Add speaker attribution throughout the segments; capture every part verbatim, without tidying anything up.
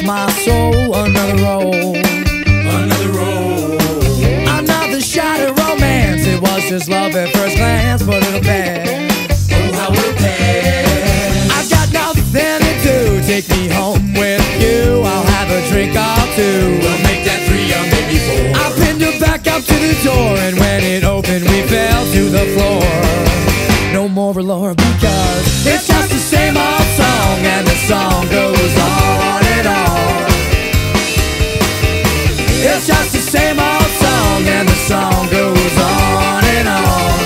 Speaker 1: my soul. Another roll,
Speaker 2: another roll,
Speaker 1: another shot of romance. It was just love at first glance, but it'll pass.
Speaker 2: Oh, how it'll pass.
Speaker 1: I've got nothing to do. Take me home with you. I'll have a drink or two.
Speaker 2: We'll make that three or maybe four.
Speaker 1: I pinned her back up to the door, and when it opened, we fell to the floor. No more allure, because it's just the same old song, and the song goes on and on. It's just the same old song, and the song goes on and on.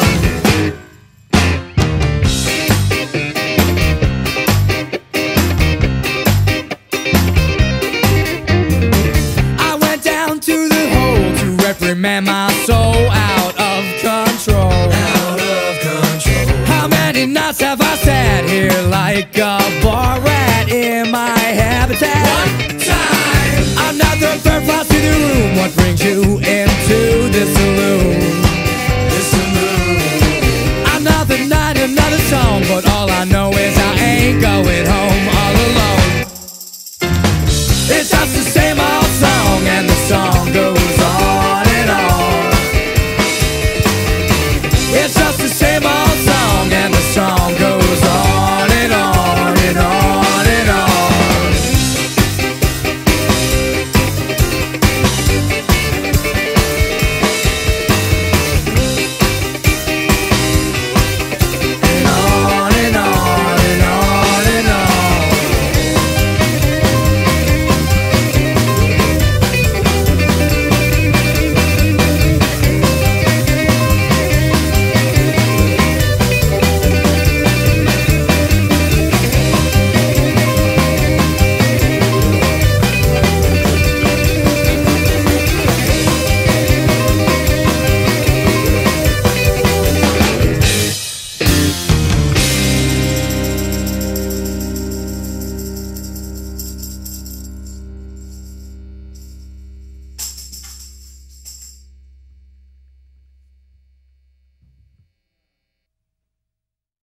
Speaker 1: I went down to the hole to reprimand my soul out of control.
Speaker 2: Out of control.
Speaker 1: How many nights have I sat here like a bar rat in my habitat?
Speaker 2: One time.
Speaker 1: Another bird flies to the room. What brings